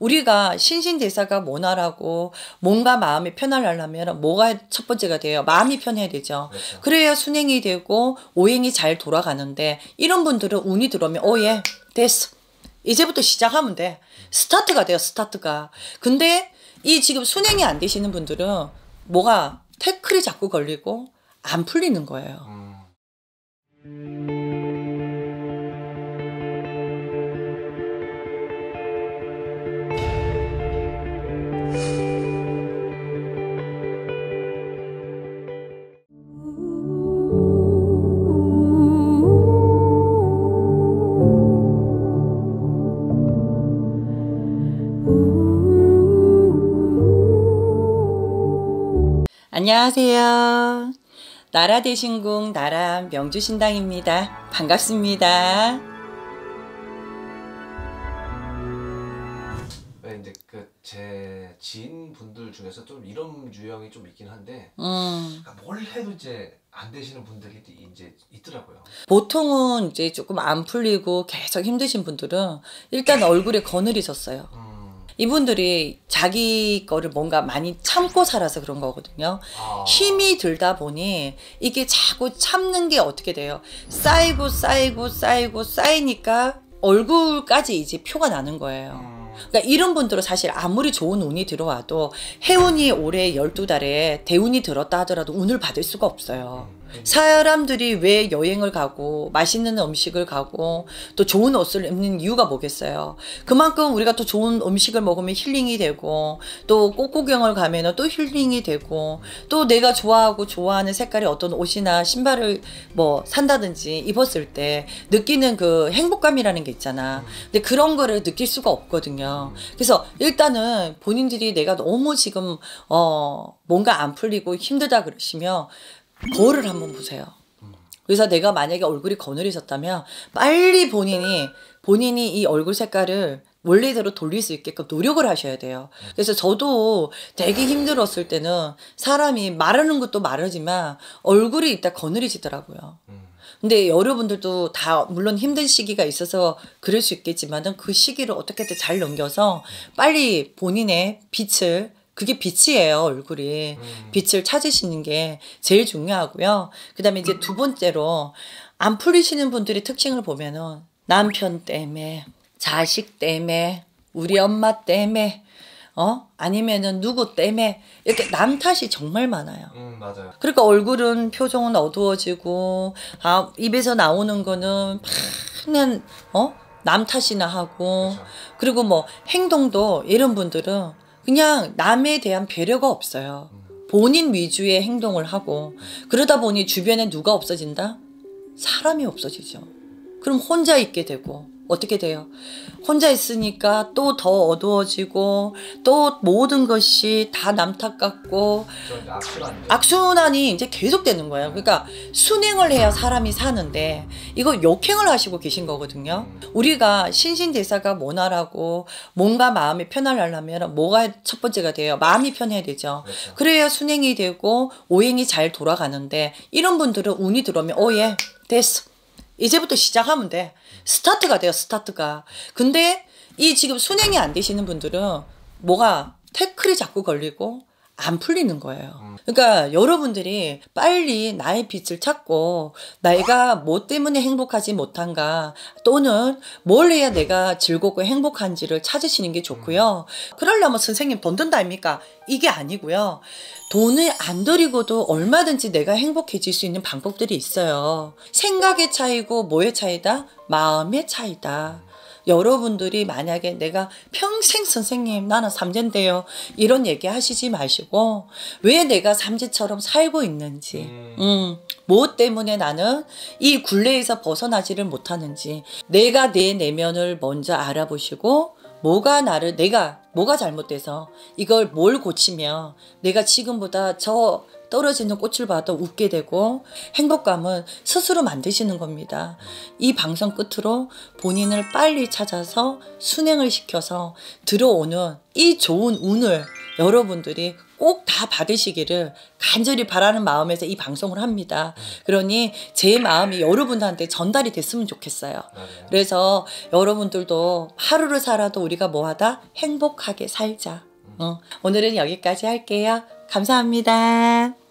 우리가 신신대사가 원활하고 몸과 마음이 편안하려면 뭐가 첫 번째가 돼요? 마음이 편해야 되죠. 그렇죠. 그래야 순행이 되고 오행이 잘 돌아가는데 이런 분들은 운이 들어오면 예 됐어. 이제부터 시작하면 돼. 스타트가 돼요. 스타트가. 근데 이 지금 순행이 안 되시는 분들은 뭐가 태클이 자꾸 걸리고 안 풀리는 거예요. 안녕하세요. 나라대신궁 나라 명주신당입니다. 반갑습니다. 네, 이제 제 지인분들 중에서 좀 이런 유형이 좀 있긴 한데, 그러니까 뭘 해도 이제 안 되시는 분들이 이제 있더라고요. 보통은 이제 조금 안 풀리고 계속 힘드신 분들은 일단 얼굴에 거늘이 졌어요. 이분들이 자기 거를 뭔가 많이 참고 살아서 그런 거거든요. 힘이 들다 보니 이게 자꾸 참는 게 어떻게 돼요? 쌓이고 쌓이고 쌓이고 쌓이니까 얼굴까지 이제 표가 나는 거예요. 그러니까 이런 분들은 사실 아무리 좋은 운이 들어와도 해운이 올해 12달에 대운이 들었다 하더라도 운을 받을 수가 없어요. 사람들이 왜 여행을 가고 맛있는 음식을 가고 또 좋은 옷을 입는 이유가 뭐겠어요? 그만큼 우리가 또 좋은 음식을 먹으면 힐링이 되고 또 꽃구경을 가면 또 힐링이 되고 또 내가 좋아하고 좋아하는 색깔의 어떤 옷이나 신발을 뭐 산다든지 입었을 때 느끼는 그 행복감이라는 게 있잖아. 근데 그런 거를 느낄 수가 없거든요. 그래서 일단은 본인들이 내가 너무 지금 뭔가 안 풀리고 힘들다 그러시면 거울을 한번 보세요. 그래서 내가 만약에 얼굴이 거늘해졌다면 빨리 본인이 이 얼굴 색깔을 원래대로 돌릴 수 있게끔 노력을 하셔야 돼요. 그래서 저도 되게 힘들었을 때는 사람이 말하는 것도 말하지만 얼굴이 이따 거늘해지더라고요. 근데 여러분들도 다 물론 힘든 시기가 있어서 그럴 수 있겠지만은 그 시기를 어떻게든 잘 넘겨서 빨리 본인의 빛을 그게 빛이에요, 얼굴이. 빛을 찾으시는 게 제일 중요하고요. 그 다음에 이제 두 번째로 안 풀리시는 분들의 특징을 보면은 남편 때문에, 자식 때문에, 우리 엄마 때문에, 아니면은 누구 때문에 이렇게 남 탓이 정말 많아요. 맞아요. 그러니까 얼굴은 표정은 어두워지고 입에서 나오는 거는 그냥 남 탓이나 하고 그렇죠. 그리고 뭐 행동도 이런 분들은 그냥 남에 대한 배려가 없어요. 본인 위주의 행동을 하고 그러다 보니 주변에 누가 없어진다? 사람이 없어지죠. 그럼 혼자 있게 되고 어떻게 돼요? 혼자 있으니까 또 더 어두워지고 또 모든 것이 다 남 탓 같고 악순환이 이제 계속되는 거예요. 그러니까 순행을 해야 사람이 사는데 이거 역행을 하시고 계신 거거든요. 우리가 신신대사가 원활하고 몸과 마음이 편안하려면 뭐가 첫 번째가 돼요? 마음이 편해야 되죠. 그렇죠. 그래야 순행이 되고 오행이 잘 돌아가는데 이런 분들은 운이 들어오면 예 됐어. 이제부터 시작하면 돼. 스타트가 돼요. 스타트가. 근데 이 지금 순행이 안 되시는 분들은 뭐가 태클이 자꾸 걸리고 안 풀리는 거예요. 그러니까 여러분들이 빨리 나의 빛을 찾고 내가 뭐 때문에 행복하지 못한가 또는 뭘 해야 내가 즐겁고 행복한지를 찾으시는 게 좋고요. 그러려면 선생님 돈 든다 아닙니까? 이게 아니고요. 돈을 안 들이고도 얼마든지 내가 행복해질 수 있는 방법들이 있어요. 생각의 차이고 뭐의 차이다? 마음의 차이다. 여러분들이 만약에 내가 평생 선생님 나는 삼재인데요 이런 얘기 하시지 마시고 왜 내가 삼재처럼 살고 있는지 뭐 때문에 나는 이 굴레에서 벗어나지를 못하는지 내가 내 내면을 먼저 알아보시고 내가 뭐가 잘못돼서 이걸 뭘 고치면 내가 지금보다 저 떨어지는 꽃을 봐도 웃게 되고 행복감은 스스로 만드시는 겁니다. 이 방송 끝으로 본인을 빨리 찾아서 순행을 시켜서 들어오는 이 좋은 운을 여러분들이 꼭 다 받으시기를 간절히 바라는 마음에서 이 방송을 합니다. 그러니 제 마음이 여러분들한테 전달이 됐으면 좋겠어요. 맞아요. 그래서 여러분들도 하루를 살아도 우리가 뭐하다? 행복하게 살자. 오늘은 여기까지 할게요. 감사합니다.